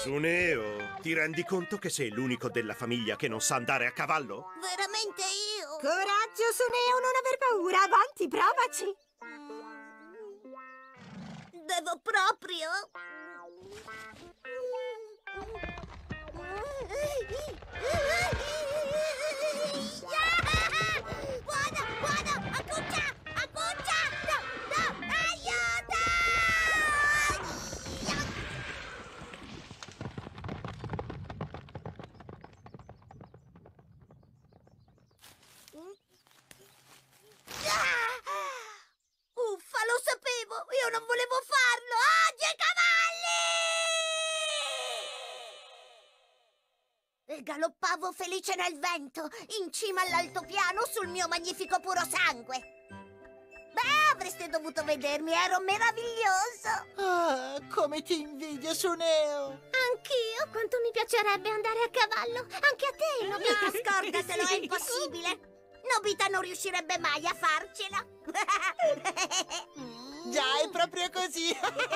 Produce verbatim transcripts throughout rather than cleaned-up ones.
Suneo, ti rendi conto che sei l'unico della famiglia che non sa andare a cavallo? Veramente io? Coraggio, Suneo, non aver paura. Avanti, provaci. Devo proprio? Buono, buono! Accuccia! Accuccia! No, no! Aiuto! Uffa, lo sapevo! Io non volevo farlo! Oggi ai cavalli! E galoppavo felice nel vento, in cima all'altopiano sul mio magnifico puro sangue. Beh, avreste dovuto vedermi, ero meraviglioso! Ah, come ti invidio, Suneo! Anch'io, quanto mi piacerebbe andare a cavallo! Anche a te, Nobita! No, scordatelo, è impossibile! Nobita non riuscirebbe mai a farcela! Già, è proprio così!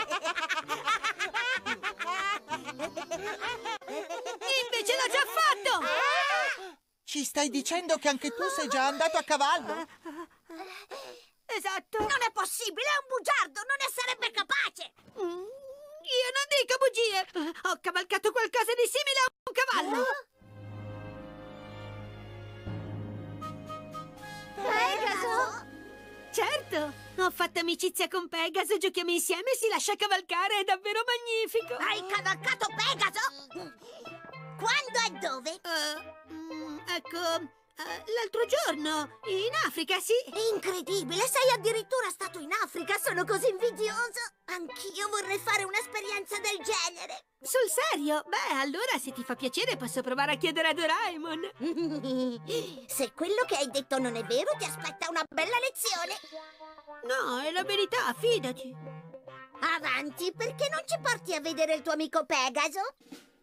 Invece l'ho già fatto! Ci stai dicendo che anche tu sei già andato a cavallo? Esatto! Non è possibile, è un bugiardo, non ne sarebbe capace! Mm, io non dico bugie! Ho cavalcato qualcosa di simile a un cavallo! Pegaso? Certo! Ho fatto amicizia con Pegaso, giochiamo insieme e si lascia cavalcare, è davvero magnifico! Hai cavalcato Pegaso? Quando e dove? Uh, mm, ecco, uh, l'altro giorno, in Africa, sì! Incredibile, sei addirittura stato in Africa, sono così invidioso! Anch'io vorrei fare un'esperienza del genere! Sul serio? Beh, allora se ti fa piacere posso provare a chiedere a Doraemon! Se quello che hai detto non è vero, ti aspetta una bella lezione! No, è la verità, fidati! Avanti, perché non ci porti a vedere il tuo amico Pegaso?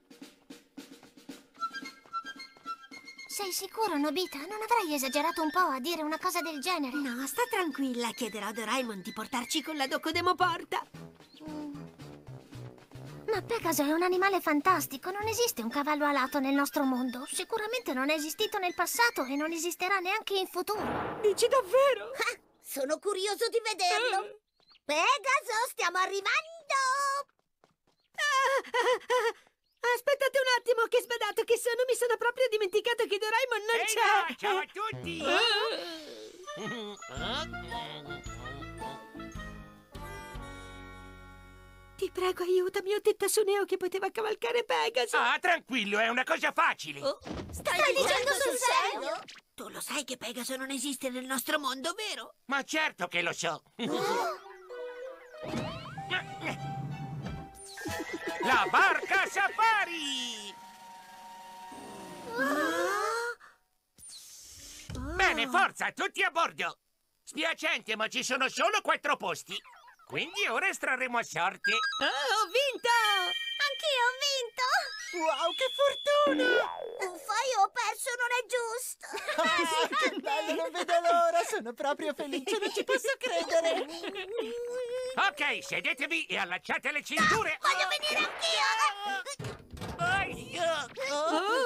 Sei sicuro, Nobita? Non avrai esagerato un po' a dire una cosa del genere? No, sta tranquilla, chiederò a Doraemon di portarci con la Docodemoporta. Mm. Ma Pegaso è un animale fantastico, non esiste un cavallo alato nel nostro mondo. Sicuramente non è esistito nel passato e non esisterà neanche in futuro. Dici davvero? Ah, sono curioso di vederlo! Eh. Pegaso, stiamo arrivando! Ah, ah, ah. Aspettate un attimo, che sbadato che sono, mi sono proprio dimenticato che Doraemon non Ehi c'è! no, ciao a tutti! Ti prego, aiutami, ho detto a Suneo che poteva cavalcare Pegaso! Ah, tranquillo, è una cosa facile! Oh. Stai, Stai dicendo sul serio? Tu lo sai che Pegaso non esiste nel nostro mondo, vero? Ma certo che lo so! La barca safari! Bene, forza, tutti a bordo! Spiacente, ma ci sono solo quattro posti. Quindi ora estrarremo a sorte. Oh, ho vinto! Anch'io ho vinto! Wow, che fortuna! Uffa, io ho perso, non è giusto! Ah, che bello, non vedo l'ora! Sono proprio felice, non ci posso credere! Ok, sedetevi e allacciate le cinture! No, voglio venire anch'io! Aia! Oh.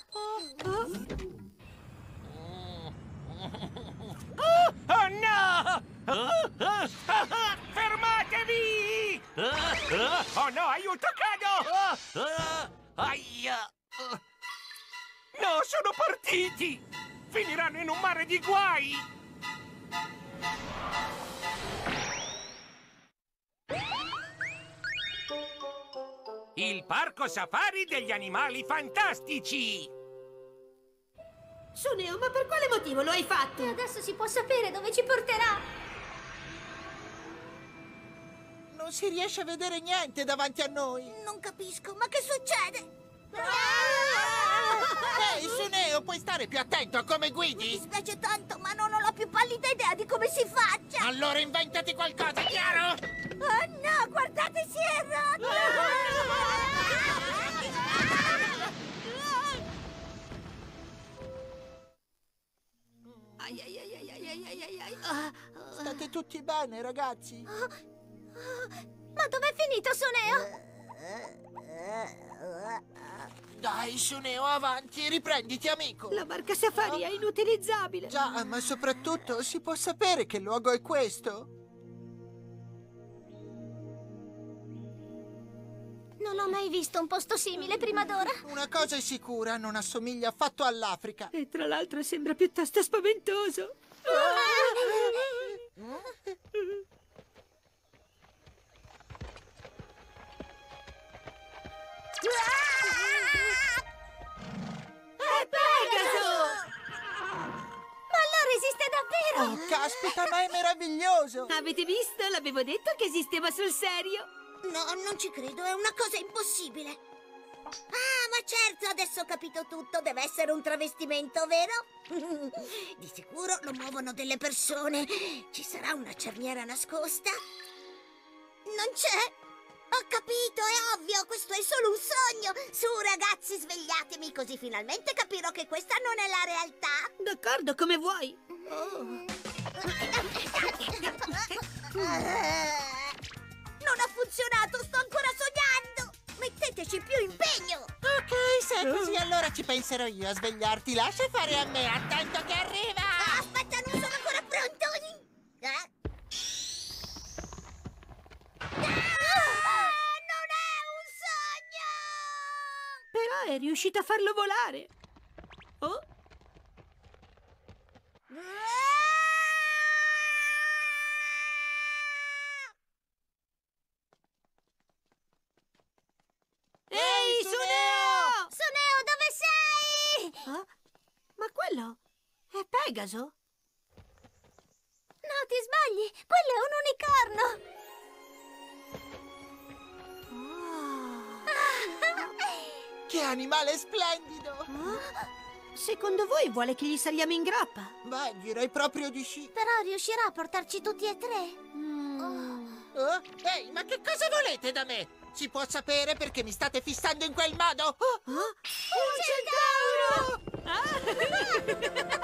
Oh, oh no! Fermatevi! Oh no, aiuto, cado! Aia! No, sono partiti! Finiranno in un mare di guai! Il parco safari degli animali fantastici! Suneo, ma per quale motivo lo hai fatto? E adesso si può sapere dove ci porterà. Non si riesce a vedere niente davanti a noi! Non capisco, ma che succede? Ehi, Suneo, puoi stare più attento a come Mi guidi? dispiace tanto, ma non ho la più pallida idea di come si faccia! Allora inventati qualcosa, chiaro? Oh no, guardate, si è rotto! Ai, ai, ai, ai, ai, ai, ai, ai. Ah, State tutti bene, ragazzi? Ma dov'è finito Suneo? Dai, Suneo, avanti, riprenditi, amico. La barca safari è inutilizzabile. Già, ma soprattutto si può sapere che luogo è questo? Non ho mai visto un posto simile prima d'ora. Una cosa è sicura, non assomiglia affatto all'Africa. E tra l'altro sembra piuttosto spaventoso. È Pegaso! Ma allora esiste davvero! Oh, caspita, ma è meraviglioso! Avete visto? L'avevo detto che esisteva sul serio. No, non ci credo, è una cosa impossibile. Ah, ma certo, adesso ho capito tutto. Deve essere un travestimento, vero? Di sicuro lo muovono delle persone. Ci sarà una cerniera nascosta? Non c'è? Ho capito, è ovvio, questo è solo un sogno. Su, ragazzi, svegliatemi, così finalmente capirò che questa non è la realtà. D'accordo, come vuoi. Non ha funzionato, sto ancora sognando. Metteteci più impegno. Ok, se è così, allora ci penserò io a svegliarti. Lascia fare a me, attento che arriva! Ah, aspetta, non sono ancora pronto. Eh? Ah, non è un sogno! Però è riuscita a farlo volare. Oh, ehi, Suneo! Suneo, dove sei? Ah, ma quello è Pegaso? No, ti sbagli. Quello è un unicorno. Che animale splendido! Ah, secondo voi vuole che gli saliamo in groppa? Beh, direi proprio di sì. Però riuscirà a portarci tutti e tre. Oh, ehi, ma che cosa volete da me? Si può sapere perché mi state fissando in quel modo? Oh, Ah, Un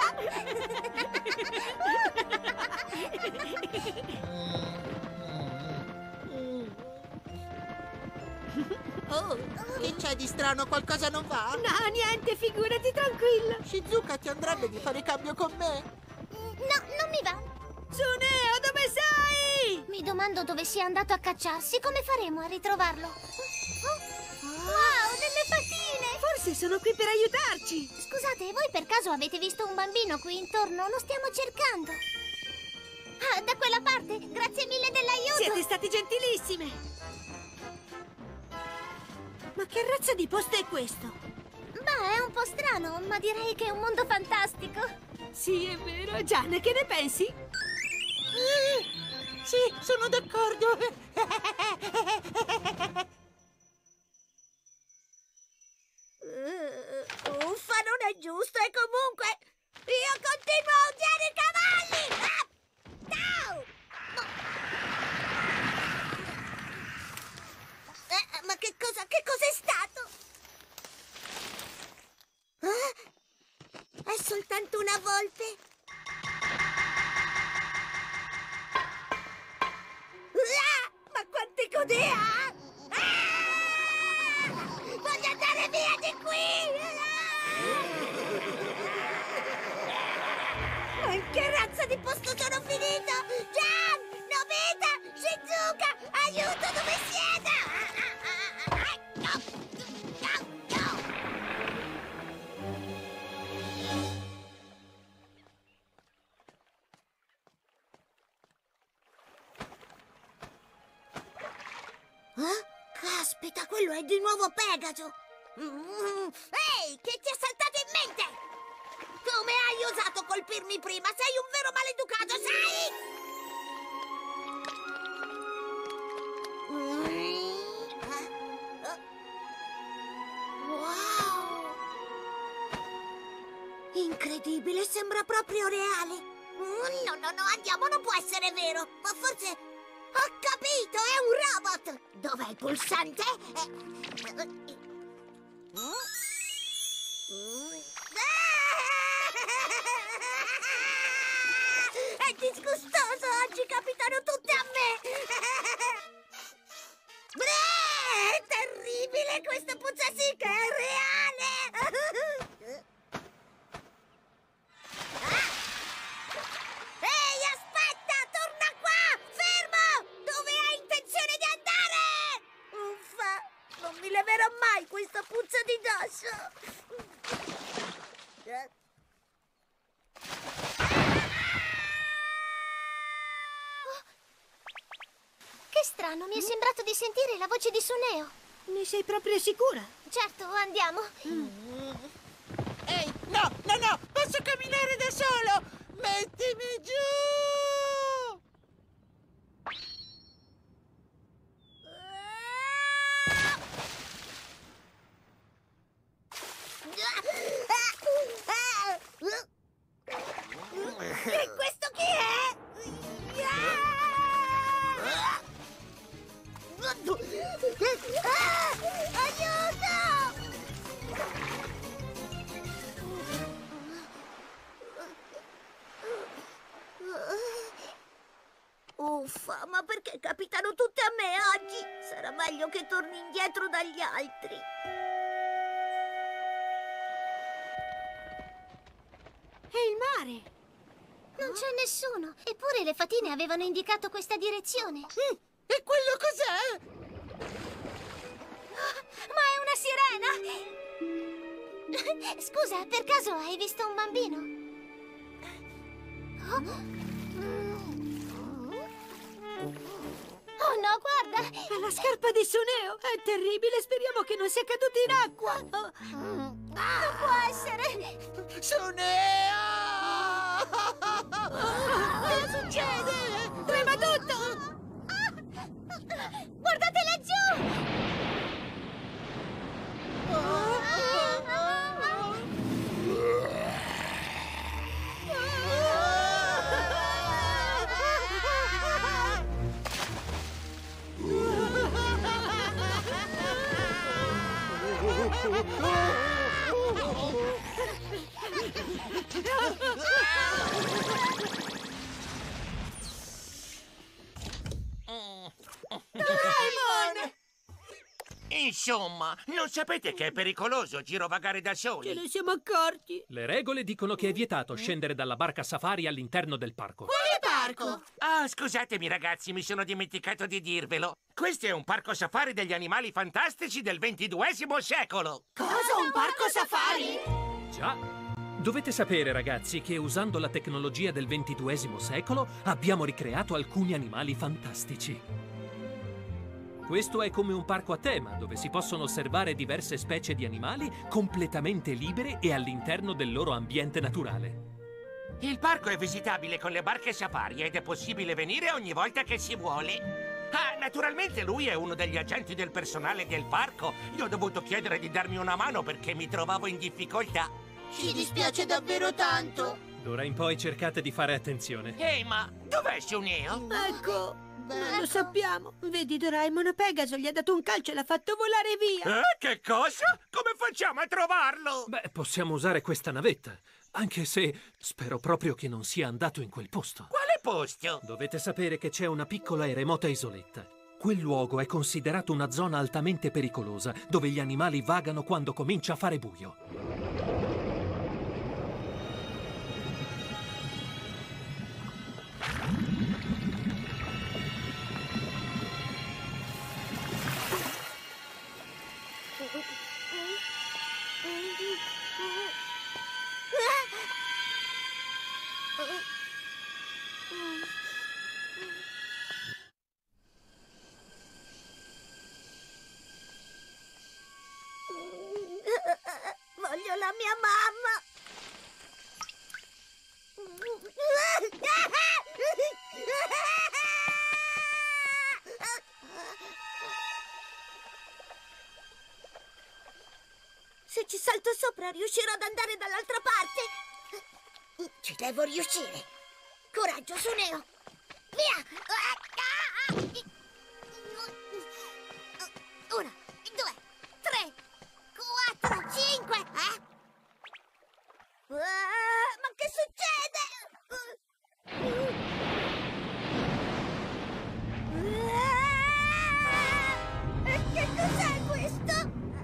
oh, che c'è di strano? Qualcosa non va? no, niente, figurati, tranquilla. Shizuka, ti andrebbe di fare cambio con me? No, non mi va. Suneo, dove sei? Mi domando dove sia andato a cacciarsi. Come faremo a ritrovarlo? Oh, wow, delle fatine! Forse sono qui per aiutarci. Scusate, voi per caso avete visto un bambino qui intorno? Lo stiamo cercando. Ah, da quella parte. Grazie mille dell'aiuto. Siete stati gentilissime. Ma che razza di posto è questo? Beh, è un po' strano, ma direi che è un mondo fantastico. Sì, è vero. Gian, che ne pensi? Sì, sono d'accordo. Uh, uffa, non è giusto. E comunque, io continuo a odiare i cavalli. Ah! Ciao! Eh, ma che cosa, che cos'è stato? Eh? È soltanto una volpe? Ah! Ma quante code ha? Ah! Voglio andare via di qui! Ma in che razza di posto sono finito? Gian! Nobita! Shizuka! Aiuto, dove siete? No, no, no. Eh? Caspita, quello è di nuovo Pegaso! Mm. Ehi, che ti è saltato in mente? Come hai osato colpirmi prima? Sei un vero maleducato, sai? Mm. Eh? Eh? Wow! Incredibile, sembra proprio reale. Mm, no, no, no, andiamo, non può essere vero. Ma forse... Ho capito, è un robot! Dov'è il pulsante? Eh, eh, mm? Mm. Ah! È disgustoso, oggi capitano tutte a me! Beh, è terribile! E questa puzza sì che è reale! Ah! Ehi, aspetta! Torna qua! Fermo! Dove hai intenzione di andare? Uffa! Non mi leverò mai questa puzza di dosso! Eh? Che strano, mi è sembrato di sentire la voce di Suneo. Ne sei proprio sicura? Certo, andiamo. Ehi, no, no, no! Posso camminare da solo! Mettimi giù! E questo chi è? Ah, aiuto! Uffa, ma perché capitano tutte a me oggi? Sarà meglio che torni indietro dagli altri. È il mare! Non c'è nessuno. Eppure le fatine avevano indicato questa direzione. Mm, e quello cos'è? Ma è una sirena! Scusa, per caso hai visto un bambino? Oh, oh no, guarda! È la scarpa di Suneo! È terribile, speriamo che non sia caduta in acqua! Oh. Non può essere! Suneo! Cosa succede? Trema tutto! Guardate laggiù! Insomma, non sapete che è pericoloso girovagare da Ce soli? ne siamo accorti! Le regole dicono che è vietato scendere dalla barca safari all'interno del parco. Quale parco? Ah, scusatemi ragazzi, mi sono dimenticato di dirvelo. Questo è un parco safari degli animali fantastici del ventiduesimo secolo. Cosa? Un parco safari? Già. Dovete sapere, ragazzi, che usando la tecnologia del ventiduesimo secolo abbiamo ricreato alcuni animali fantastici. Questo è come un parco a tema, dove si possono osservare diverse specie di animali completamente libere e all'interno del loro ambiente naturale. Il parco è visitabile con le barche safari ed è possibile venire ogni volta che si vuole. Ah, naturalmente lui è uno degli agenti del personale del parco. Gli ho dovuto chiedere di darmi una mano perché mi trovavo in difficoltà. Ci dispiace davvero tanto. D'ora in poi cercate di fare attenzione. Ehi, ma dov'è Suneo? Ecco, non lo sappiamo. Vedi, Doraemon, Pegaso gli ha dato un calcio e l'ha fatto volare via. Eh, che cosa? Come facciamo a trovarlo? Beh, possiamo usare questa navetta, anche se spero proprio che non sia andato in quel posto. Quale posto? Dovete sapere che c'è una piccola e remota isoletta. Quel luogo è considerato una zona altamente pericolosa, dove gli animali vagano quando comincia a fare buio. Voglio la mia mamma. Se ci salto sopra riuscirò ad andare dall'altra parte. Ci devo riuscire. Coraggio, Suneo. Via! Uno, due, tre, quattro, cinque. Eh? Uh, ma che succede? Uh, uh, che cos'è questo?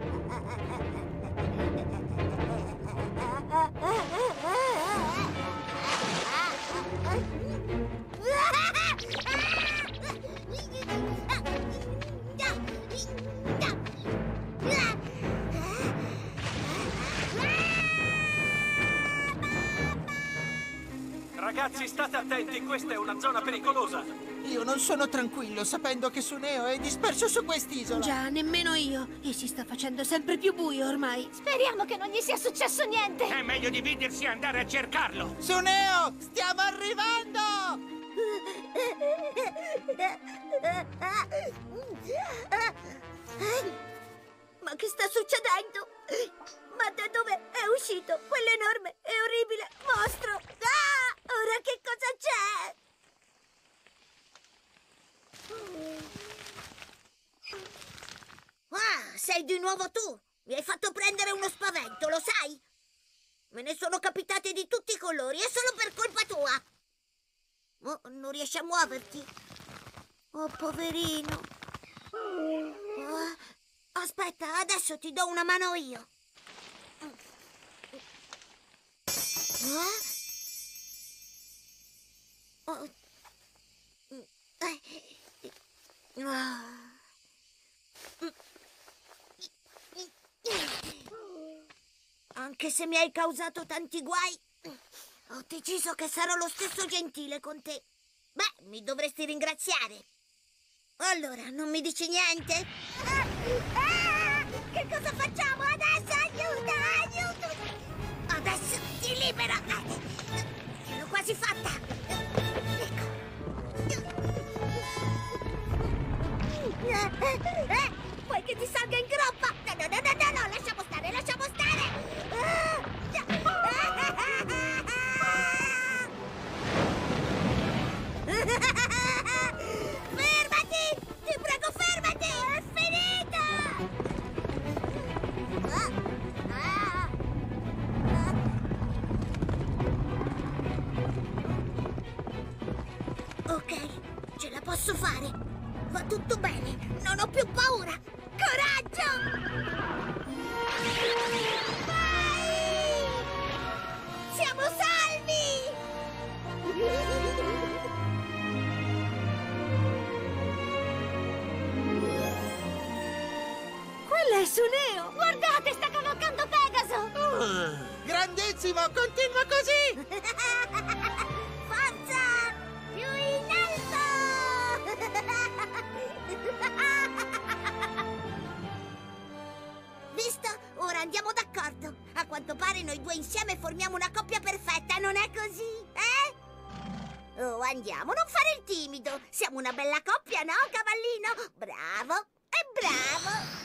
Ragazzi, state attenti, questa è una zona pericolosa. Io non sono tranquillo sapendo che Suneo è disperso su quest'isola. Già, nemmeno io. E si sta facendo sempre più buio ormai. Speriamo che non gli sia successo niente. È meglio dividersi e andare a cercarlo. Suneo, stiamo arrivando! Ma che sta succedendo? Ma da dove è uscito quell'enorme e orribile mostro? Ah! Ora che cosa c'è? Ah, sei di nuovo tu! Mi hai fatto prendere uno spavento, lo sai? Me ne sono capitate di tutti i colori, è solo per colpa tua! Oh, non riesci a muoverti? Oh, poverino! Oh, aspetta, adesso ti do una mano io! Eh? Oh. Anche se mi hai causato tanti guai, ho deciso che sarò lo stesso gentile con te. Beh, mi dovresti ringraziare. Allora, non mi dici niente? Ah, ah, che cosa facciamo adesso? Aiuto, aiuto! Adesso ti libera! Ce l'ho quasi fatta! Ecco. Eh, eh, vuoi che ti salga in groppa? No, no, no, no, no, no, lasciamo stare, lasciamo stare! Ah, fermati! Ti prego, fermati! È finita! Ah, ah, ah. Ok, ce la posso fare. Va tutto bene, non ho più paura. Coraggio! Vai! Siamo salvi! Quella è Suneo! Guardate, sta cavalcando Pegaso! Uh, grandissimo, continua così! Forza! Più in alto! Visto? Ora andiamo d'accordo. A quanto pare noi due insieme formiamo una coppia perfetta, non è così? Eh? Oh, andiamo, non fare il timido. Siamo una bella coppia, no, cavallino? Bravo e bravo!